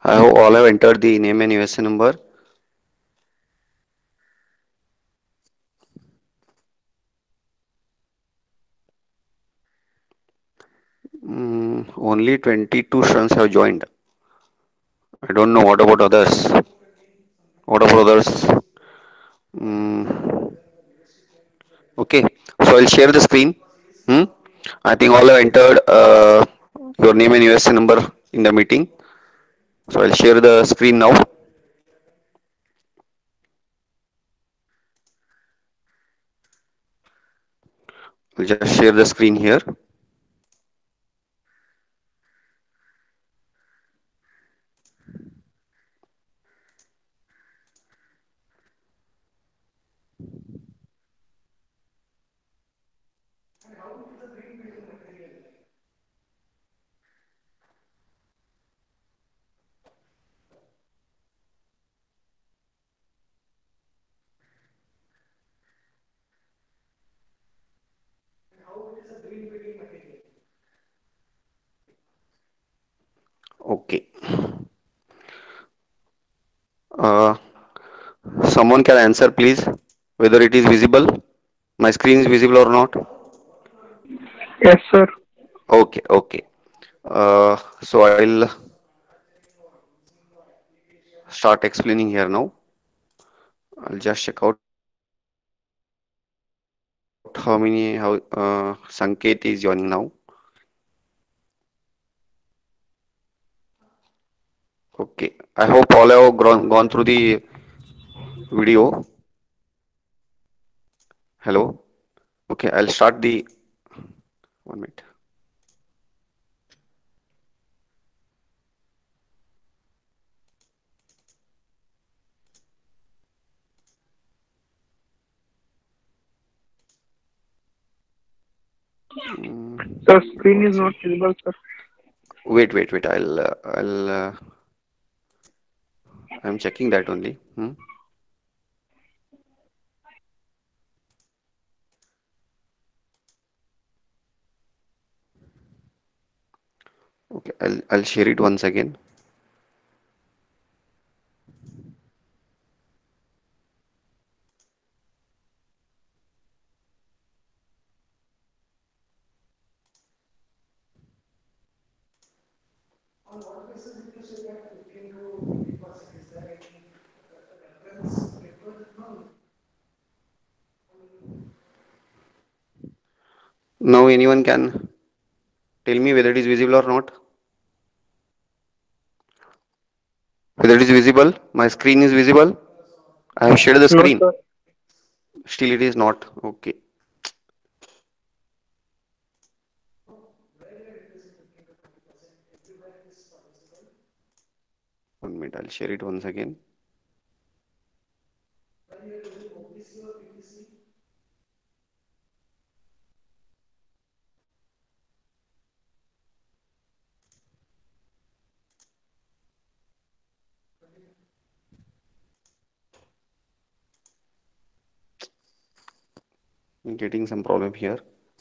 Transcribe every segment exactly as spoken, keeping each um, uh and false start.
I hope all have entered the name and U S A number. Mm, only twenty-two students have joined. I don't know what about others. What about others? Mm, okay, so I'll share the screen. Hmm? I think all have entered uh, your name and U S A number in the meeting. So I'll share the screen now. I'll just share the screen here. Okay. Uh, Someone can answer please whether it is visible. My screen is visible or not. Yes, sir. Okay, okay. Uh, so I'll start explaining here now. I'll just check out how many how uh, Sanket is joining now. Okay. I hope all have gone, gone through the video. Hello. Okay, I'll start the one minute. Mm, The screen one is not second. visible, sir. Wait, wait, wait. I'll uh, I'll uh, I'm checking that only. Hmm? Okay, I'll I'll share it once again. Now anyone can tell me whether it is visible or not. Whether it is visible. My screen is visible. I have shared the No, screen. sir. Still it is not. Okay. One minute. I'll share it once again. I'm getting some problem here.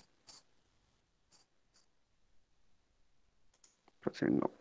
Present now.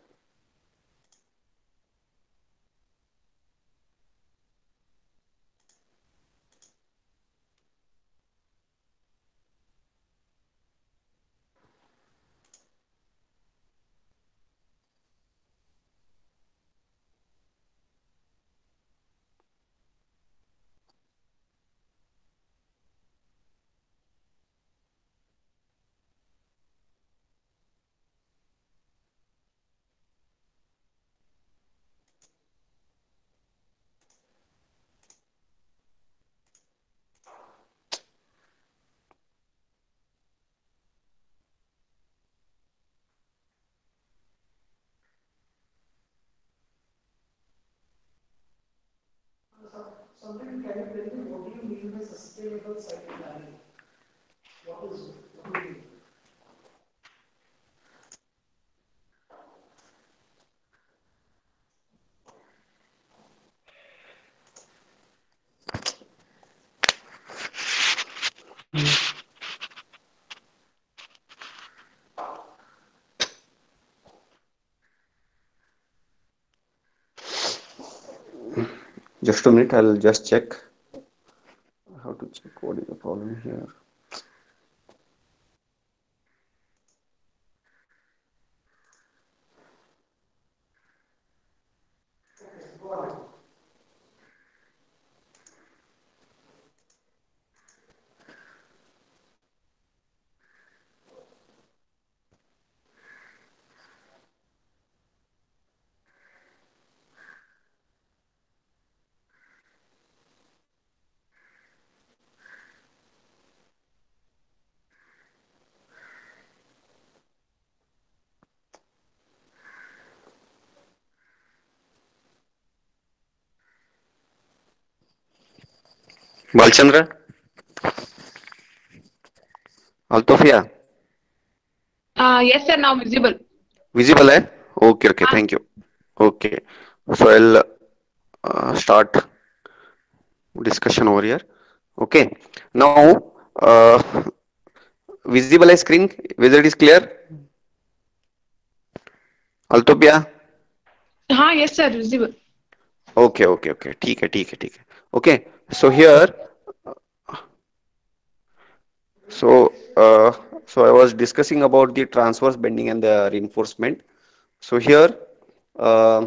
Just a minute, I'll just check. How to check what is the problem here? Balchandra, Altofia, Uh, yes, sir. Now visible. visible, eh? Okay, okay, Ah, thank you. Okay, so I'll uh, start discussion over here. Okay, now uh, visible as screen, whether it is clear? Altopia? हाँ, yes, sir. Visible. Okay, okay, okay, ठीक है, ठीक है, ठीक है. Okay, so here, so uh, so I was discussing about the transverse bending and the reinforcement. So here, uh,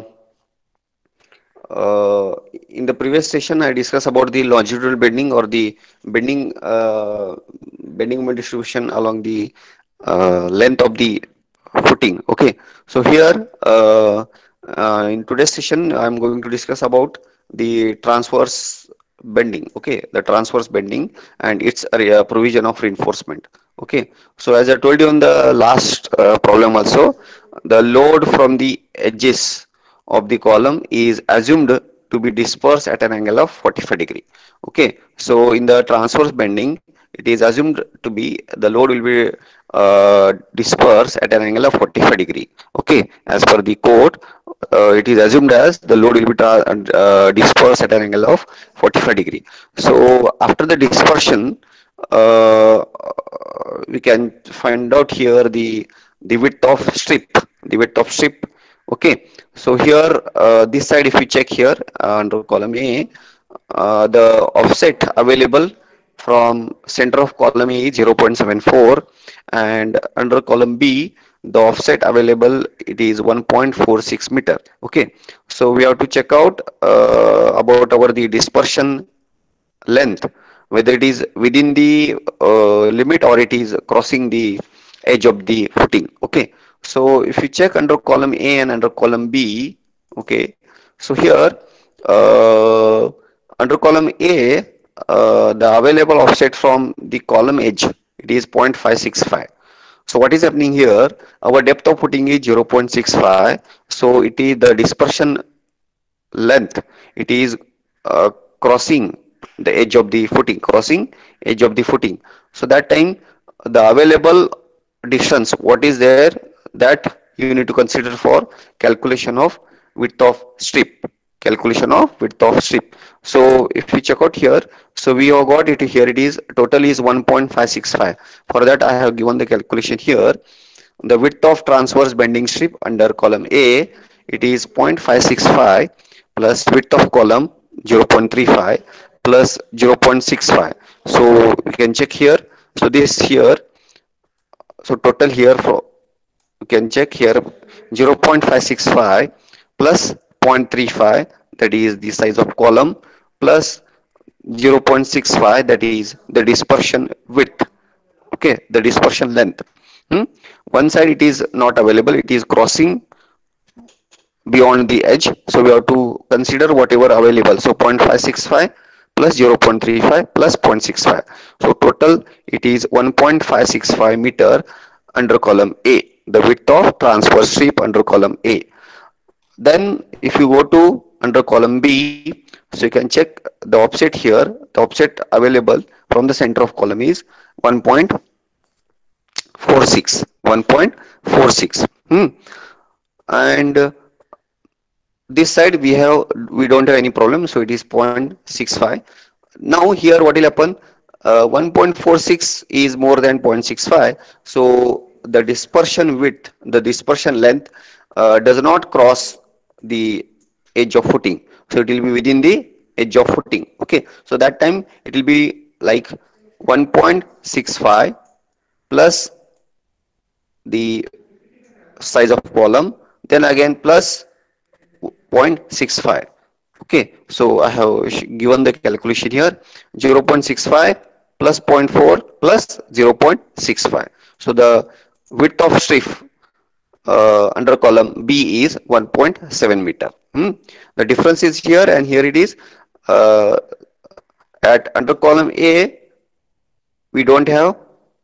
uh, in the previous session, I discussed about the longitudinal bending or the bending uh, bending moment distribution along the uh, length of the footing. Okay, so here uh, uh, in today's session, I'm going to discuss about the transverse bending. Okay, the transverse bending and its uh, provision of reinforcement. Okay, so as I told you in the last uh, problem also, the load from the edges of the column is assumed to be dispersed at an angle of forty-five degree. Okay, so in the transverse bending, it is assumed to be the load will be uh, dispersed at an angle of forty-five degree. Okay, as per the code, uh, it is assumed as the load will be uh, dispersed at an angle of forty-five degree. So after the dispersion, uh, we can find out here the the width of strip, the width of strip. Okay, so here uh, this side, if you check here uh, under column A, uh, the offset available from center of column A is zero point seven four, and under column B the offset available it is one point four six meter. Okay, so we have to check out uh, about our the dispersion length, whether it is within the uh, limit or it is crossing the edge of the footing. Okay, so if you check under column A and under column B, okay, so here uh, under column A, uh, the available offset from the column edge it is zero point five six five. So what is happening here, our depth of footing is zero point six five, so it is the dispersion length, it is uh, crossing the edge of the footing, crossing edge of the footing. So that time the available distance what is there, that you need to consider for calculation of width of strip, calculation of width of strip. So if we check out here, so we have got it here, it is total is one point five six five. For that I have given the calculation here. The width of transverse bending strip under column A, it is zero point five six five plus width of column zero point three five plus zero point six five. So we can check here. So this here, so total here for you can check here zero point five six five plus zero point three five, that is the size of column, plus zero point six five, that is the dispersion width. Okay, the dispersion length. Hmm? One side it is not available, it is crossing beyond the edge, so we have to consider whatever available. So zero point five six five plus zero point three five plus zero point six five, so total it is one point five six five meter under column A, the width of transverse strip under column A. Then if you go to under column B, so you can check the offset here, the offset available from the center of column is one point four six, one point four six. Hmm. And uh, this side we have, we don't have any problem, so it is zero point six five. Now here what will happen, uh, one point four six is more than zero point six five, so the dispersion width, the dispersion length uh, does not cross the edge of footing, so it will be within the edge of footing. Okay, so that time it will be like one point six five plus the size of column, then again plus zero point six five. Okay, so I have given the calculation here, zero point six five plus zero point four plus zero point six five. So the width of strip uh, under column B is one point seven meter. Hmm. The difference is here and here it is. Uh, at under column A, we don't have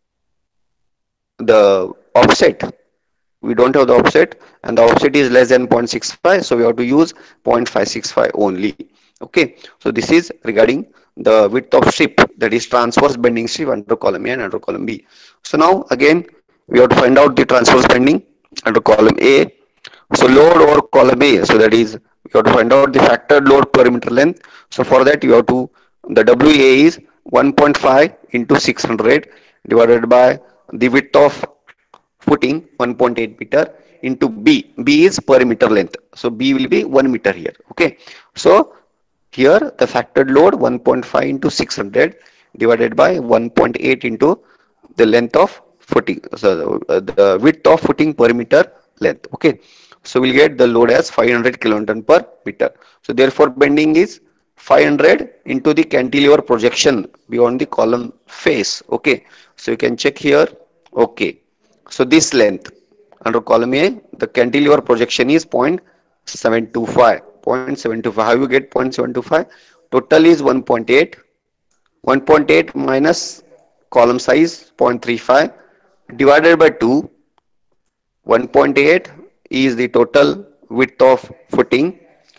the offset. We don't have the offset, and the offset is less than zero point six five, so we have to use zero point five six five only. Okay, so this is regarding the width of strip, that is transverse bending strip under column A and under column B. So now again we have to find out the transverse bending under column A. So load over column A, so that is we have to find out the factored load per meter length. So for that you have to, the W A is one point five into six hundred divided by the width of footing one point eight meter into B. B is per meter length. So B will be one meter here. Okay. So here the factored load one point five into six hundred divided by one point eight into the length of footing. So the, the width of footing per meter length. Okay. So we'll get the load as five hundred kilonewton per meter. So therefore bending is five hundred into the cantilever projection beyond the column face. Okay. So you can check here. Okay. So this length under column A, the cantilever projection is zero point seven two five. zero point seven two five. How you get zero point seven two five? Total is one point eight. one point eight minus column size zero point three five divided by two. one point eight is the total width of footing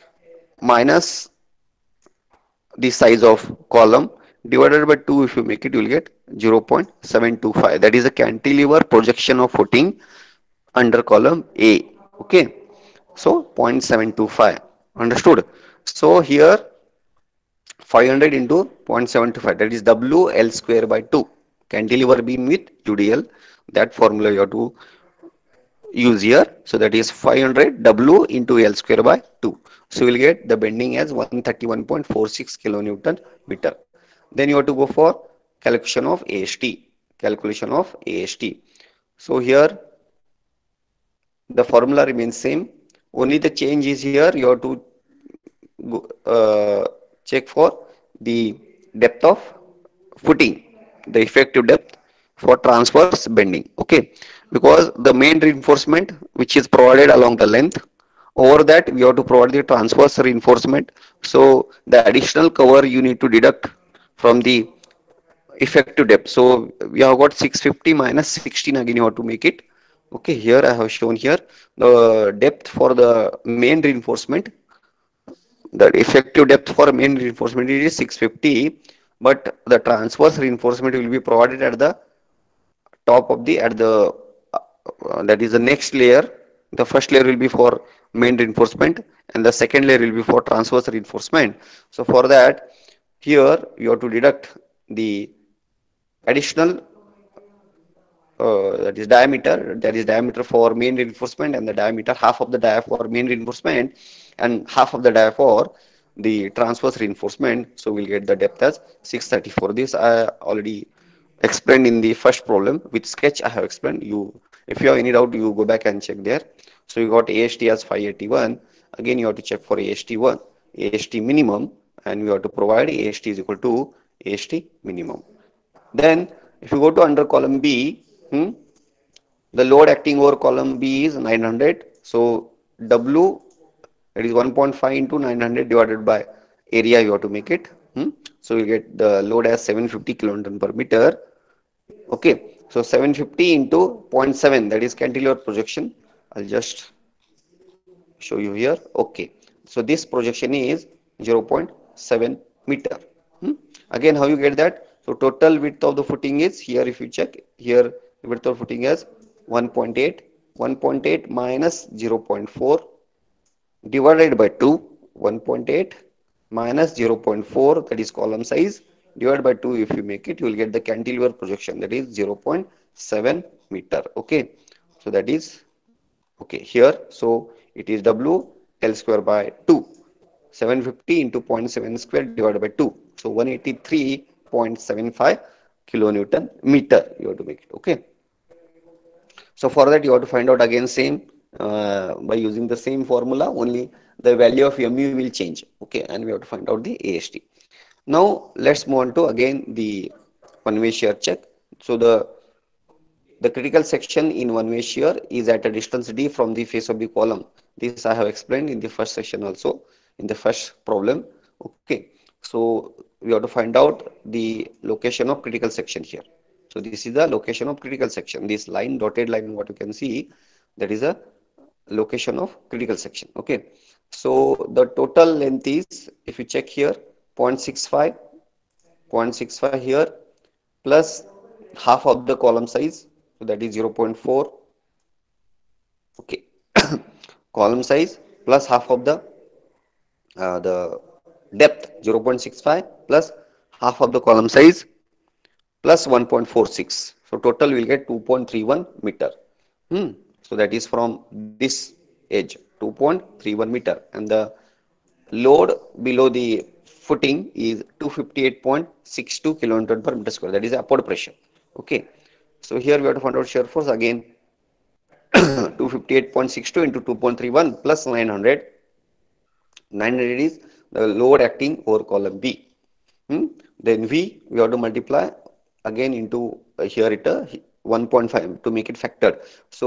minus the size of column divided by two. If you make it, you will get zero point seven two five. That is the cantilever projection of footing under column A. Okay, so zero point seven two five. Understood? So here five hundred into zero point seven two five, that is W L square by two, cantilever beam with U D L. That formula you have to use here. So that is five hundred W into L square by two. So we'll get the bending as one thirty-one point four six kilonewton meter. Then you have to go for calculation of A S T. Calculation of A S T. So here the formula remains same. Only the change is here. You have to uh, check for the depth of footing, the effective depth for transverse bending. Okay, because the main reinforcement which is provided along the length, over that we have to provide the transverse reinforcement. So the additional cover you need to deduct from the effective depth. So we have got six fifty minus sixteen, again you have to make it. Okay, here I have shown here the depth for the main reinforcement. The effective depth for main reinforcement is six fifty, but the transverse reinforcement will be provided at the top of the, at the uh, that is the next layer. The first layer will be for main reinforcement and the second layer will be for transverse reinforcement. So for that, here you have to deduct the additional uh, that is diameter, that is diameter for main reinforcement, and the diameter, half of the dia for main reinforcement and half of the dia for the transverse reinforcement. So we'll get the depth as six thirty-four. This I already explained in the first problem with sketch. I have explained. You, if you have any doubt, you go back and check there. So you got A S T as five eighty-one. Again you have to check for A S T one, A S T minimum, and we have to provide A S T is equal to A S T minimum. Then if you go to under column B, hmm, the load acting over column B is nine hundred. So W, that is one point five into nine hundred divided by area, you have to make it. Hmm. So you get the load as seven hundred fifty kilonewton per meter. Okay, so seven hundred fifty into zero point seven, that is cantilever projection. I'll just show you here. Okay, so this projection is zero point seven meter. Hmm. Again, how you get that? So total width of the footing is here. If you check here, the width of footing is one point eight. one point eight minus zero point four divided by two. one point eight minus zero point four, that is column size, divided by two. If you make it, you will get the cantilever projection, that is zero point seven meter. Okay, so that is okay here. So it is W L square by two. seven fifty into zero point seven square divided by two. So one eighty-three point seven five kilonewton meter you have to make it. Okay. So for that you have to find out again same uh, by using the same formula, only the value of mu will change. Okay, and we have to find out the A S T. Now let's move on to again the one way shear check. So the the critical section in one way shear is at a distance d from the face of the column. This I have explained in the first section also, in the first problem. Okay, so we have to find out the location of critical section here. So this is the location of critical section. This line, dotted line, what you can see, that is a location of critical section. Okay, so the total length is, if you check here, zero point six five, zero point six five here, plus half of the column size, so that is zero point four. Okay, column size plus half of the uh, the depth zero point six five plus half of the column size plus one point four six. So total will get two point three one meter. Hmm. So that is from this edge, two point three one meter, and the load below the footing is two hundred fifty-eight point six two kilonewton per meter square. That is upward pressure. Okay. So here we have to find out shear force again. two hundred fifty-eight point six two into two point three one plus nine hundred. nine hundred is the load acting over column B. Hmm? Then V we have to multiply again into uh, here it uh, one point five to make it factored. So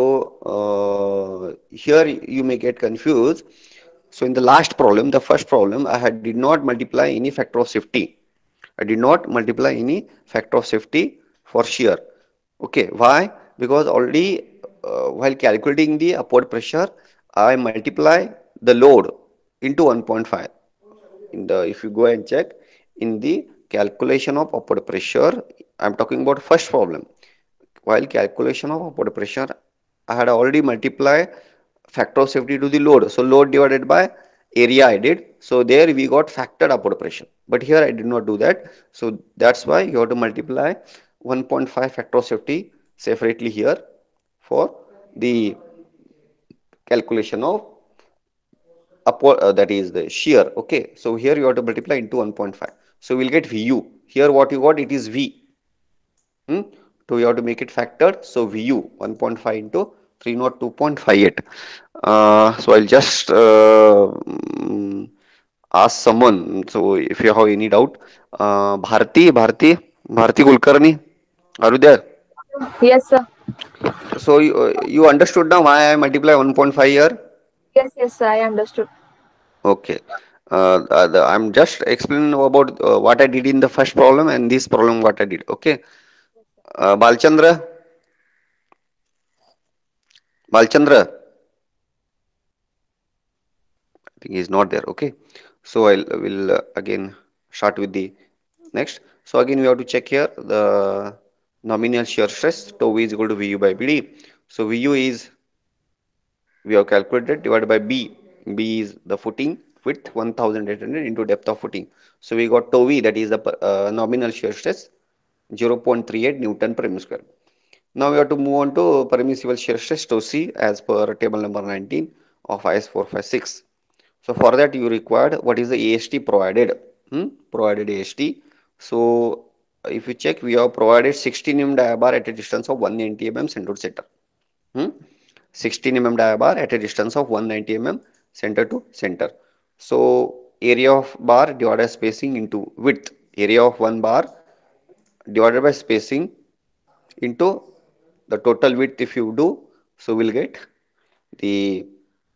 uh, here you may get confused. So in the last problem, the first problem, I had did not multiply any factor of safety. I did not multiply any factor of safety for shear. Okay, why? Because already uh, while calculating the upward pressure, I multiply the load into one point five. In the, if you go and check in the calculation of upward pressure, I am talking about first problem. While calculation of upward pressure, I had already multiplied factor of safety to the load. So load divided by area I did. So there we got factored upward pressure. But here I did not do that. So that's why you have to multiply one point five factor of safety separately here for the calculation of upward, uh, that is the shear. Okay, so here you have to multiply into one point five. So we'll get Vu. Here what you got, it is V. Hmm? So you have to make it factored. So Vu one point five into three oh two point five eight. Uh, so I'll just uh, mm, ask someone. So if you have any doubt, uh, Bharti, Bharti, Bharti Kulkarni, are you there? Yes, sir. So you, uh, you understood now why I multiply one point five here? Yes, yes, sir. I understood. Okay. Uh, uh, the, I'm just explaining about uh, what I did in the first problem and this problem what I did. Okay. Uh, Balchandra, Balchandra, I think he's not there. Okay. So I'll will uh, again start with the next. So again we have to check here the nominal shear stress. Tau V is equal to Vu by B D. So Vu is, we have calculated, divided by B. B is the footing width one thousand eight hundred into depth of footing. So we got tau V, that is the uh, nominal shear stress, zero point three eight Newton per meter square. Now we have to move on to permissible shear stress tau C as per table number nineteen of I S four five six. So for that you required what is the A S T provided? Hmm? Provided A S T. So if you check, we have provided sixteen millimeter dia bar at a distance of one ninety millimeters center to center. Hmm? sixteen millimeter dia bar at a distance of one ninety millimeters center to center. So area of bar divided by spacing into width. Area of one bar divided by spacing into the total width if you do. So we'll get the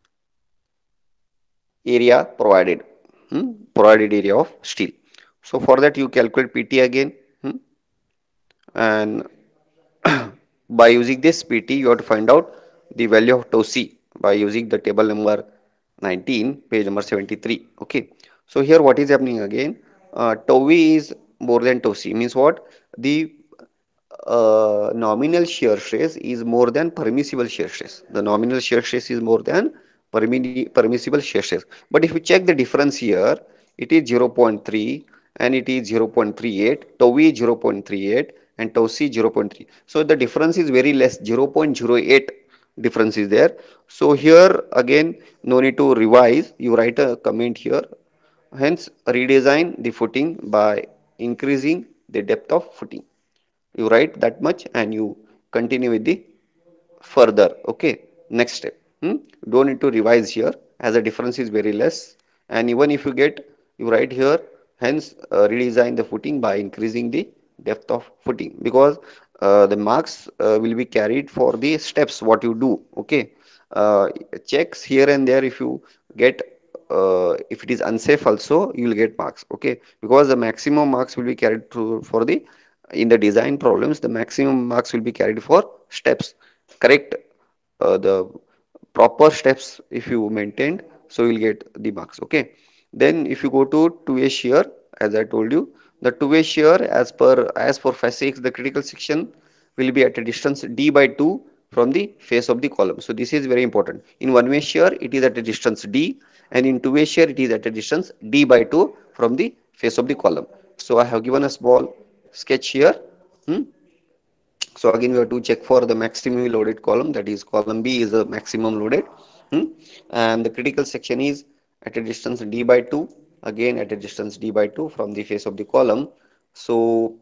area provided. Hmm? Provided area of steel. So for that you calculate P T again. Hmm? And by using this P T you have to find out the value of tau C by using the table number nineteen, page number seventy-three. Okay. So here what is happening again? Uh, tau V is more than tau C, means what? The uh, nominal shear stress is more than permissible shear stress. The nominal shear stress is more than permi permissible shear stress. But if you check the difference here, it is zero point three and it is zero point three eight, tau V is zero point three eight and tau C zero point three. So the difference is very less, zero point zero eight difference is there. So here again no need to revise, you write a comment here. Hence, redesign the footing by increasing the depth of footing. You write that much and you continue with the further. Okay, next step. Hmm? Don't need to revise here as the difference is very less. And even if you get, you write here, hence uh, redesign the footing by increasing the depth of footing, because uh, the marks uh, will be carried for the steps what you do. Okay, uh, checks here and there, if you get uh, if it is unsafe also you will get marks. Okay, because the maximum marks will be carried through for the, in the design problems, the maximum marks will be carried for steps. Correct uh, the proper steps if you maintained, so you'll get the marks. Okay, then if you go to two-way shear, as I told you, the two-way shear, as per as for physics, the critical section will be at a distance d by two from the face of the column. So this is very important. In one-way shear it is at a distance d, and in two-way shear it is at a distance d by two from the face of the column. So I have given a small sketch here. Hmm? So again, we have to check for the maximally loaded column, that is column B is the maximum loaded. Hmm? And the critical section is at a distance d by two, again at a distance d by two from the face of the column. So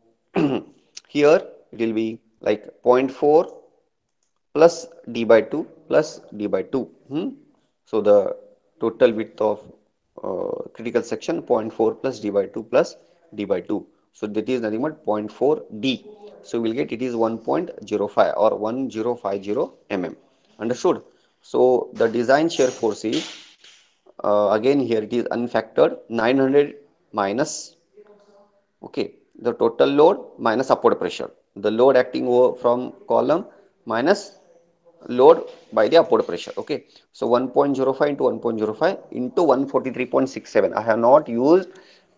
here it will be like zero point four plus d by two plus d by two. Hmm? So the total width of uh, critical section zero point four plus d by two plus d by two. So that is nothing but zero point four d. So we'll get it is one point zero five or one thousand fifty mm. Understood? So the design shear force is uh, again here it is unfactored nine hundred minus, okay, the total load minus upward pressure. The load acting over from column minus load by the upward pressure. Okay, so one point zero five into one point zero five into one forty-three point six seven. I have not used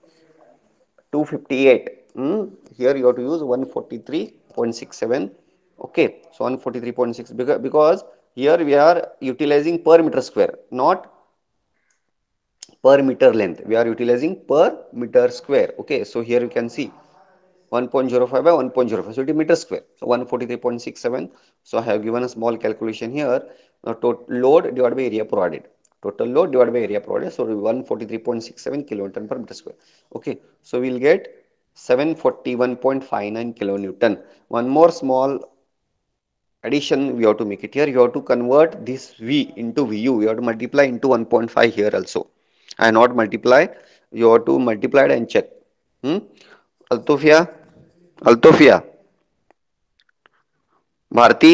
two fifty-eight. Hmm? Here you have to use one forty-three point six seven. Okay, so one forty-three point six, because, because here we are utilizing per meter square, not per meter length. We are utilizing per meter square. Okay, so here you can see one point zero five by one point zero five, so it is meter square. So one forty-three point six seven. So I have given a small calculation here. Now total load divided by area provided. Total load divided by area provided. So one forty-three point six seven kilonewton per meter square. Okay, so we'll get seven forty-one point five nine kilonewton. One more small addition we have to make it here. You have to convert this V into V U. You have to multiply into one point five here also. I not multiply. You have to multiply it and check. Hmm? Altofia, Altofia, Bharti,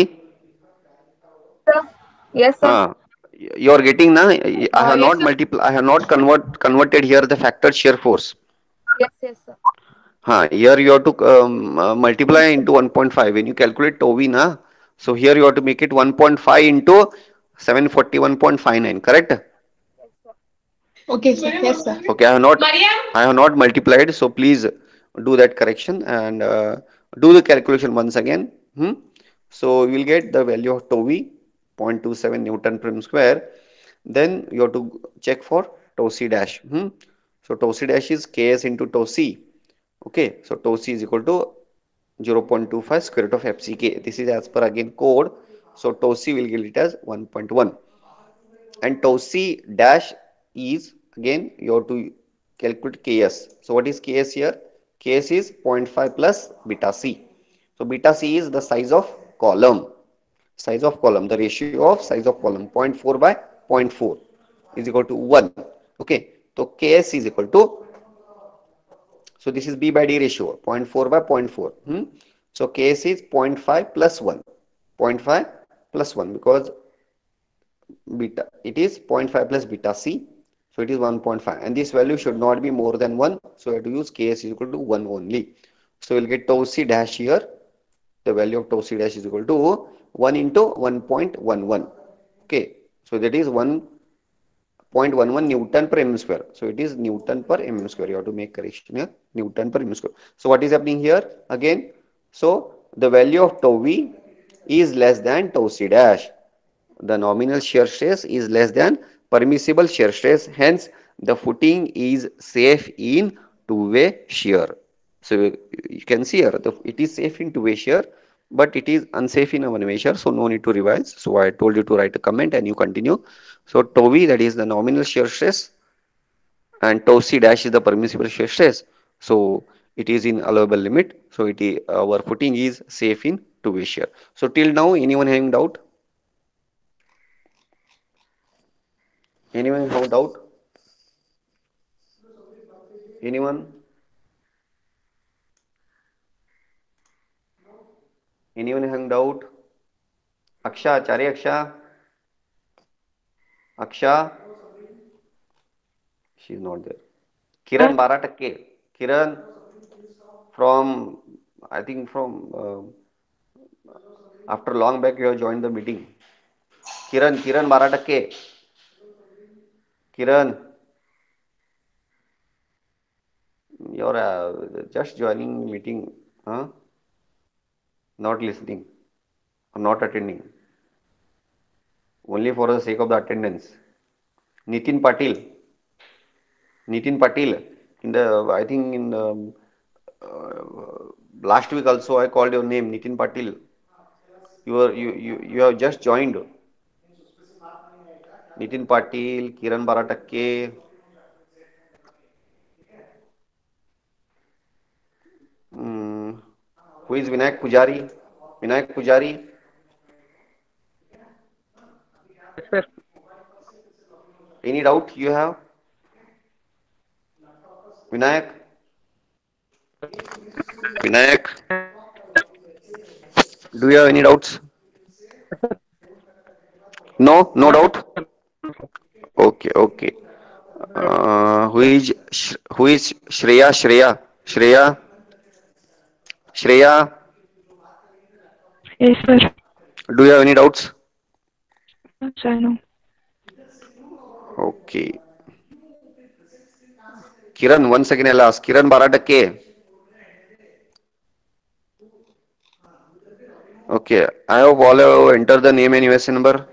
Sir. Yes, sir. uh, you are getting na? I Uh, have yes, not sir. multiply. I have not convert converted here the factor shear force. Yes, yes, sir. Huh, here you have to um, uh, multiply into one point five. When you calculate T O V na, so here you have to make it one point five into seven forty-one point five nine. Correct? Yes, sir. Okay, sir. Yes, sir. Okay, I have not. Mariam? I have not multiplied. So please do that correction and uh, do the calculation once again. Hmm? So you will get the value of T O V zero point two seven Newton per square. Then you have to check for tau c dash. Hmm? So tau c dash is Ks into tau c. Okay, so tau c is equal to zero point two five square root of F C K. This is as per again code. So tau c will get it as one point one. And tau c dash is again you have to calculate Ks. So what is Ks here? Ks is zero point five plus beta c. So beta c is the size of column. Size of column, the ratio of size of column, zero point four by zero point four is equal to one. Okay, so Ks is equal to, so this is B by D ratio, zero point four by zero point four. Hmm? So Ks is zero point five plus one, zero point five plus one, because beta, it is zero point five plus beta c, so it is one point five, and this value should not be more than one, so we have to use Ks is equal to one only. So we'll get tau c dash here, the value of tau c dash is equal to one into one point one one. Okay, so that is one point one one Newton per mm square. So it is Newton per mm square. You have to make correction here, Newton per mm square. So what is happening here again? So the value of tau v is less than tau c dash. The nominal shear stress is less than permissible shear stress. Hence, the footing is safe in two-way shear. So you can see here, the, it is safe in two-way shear, but it is unsafe in a one-way shear. So no need to revise. So I told you to write a comment and you continue. So tau v, that is the nominal shear stress, and tau c dash is the permissible shear stress. So it is in allowable limit. So it is, our footing is safe in two-way shear. So till now, anyone having doubt? Anyone have doubt? Anyone? Anyone having doubt? Aksha, Chari Aksha, Aksha, she's not there. Kiran बारह टक्के. Kiran from, I think from uh, after long back you have joined the meeting. Kiran, Kiran बारह टक्के. Kiran, you're uh, just joining meeting, huh? Not listening or not attending. Only for the sake of the attendance. Nitin Patil. Nitin Patil. In the, I think in the, uh, last week also I called your name, Nitin Patil. You are you you you have just joined. Nitin Patil, Kiran Baratakke. Hmm. Who is Vinayak Pujari? Vinayak Pujari. Sir. Any doubt you have? Vinayak? Vinayak? Do you have any doubts? No, no doubt. Okay, okay. Uh, who is Sh- who is Shreya? Shreya? Shreya? Shreya? Yes, sir. Do you have any doubts? Yes, I know. Okay. Kiran, once again I'll ask. Kiran बारह टक्के. Okay. I hope all have entered the name and U S A number.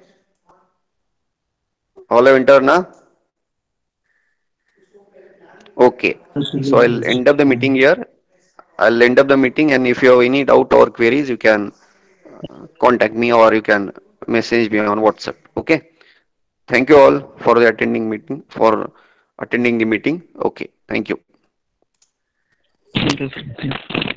All have entered, na? Okay. So I'll end up the meeting here. I'll end up the meeting, and if you have any doubt or queries, you can uh, contact me or you can message me on WhatsApp. Okay. Thank you all for the attending meeting, for attending the meeting. Okay. Thank you. Thank you.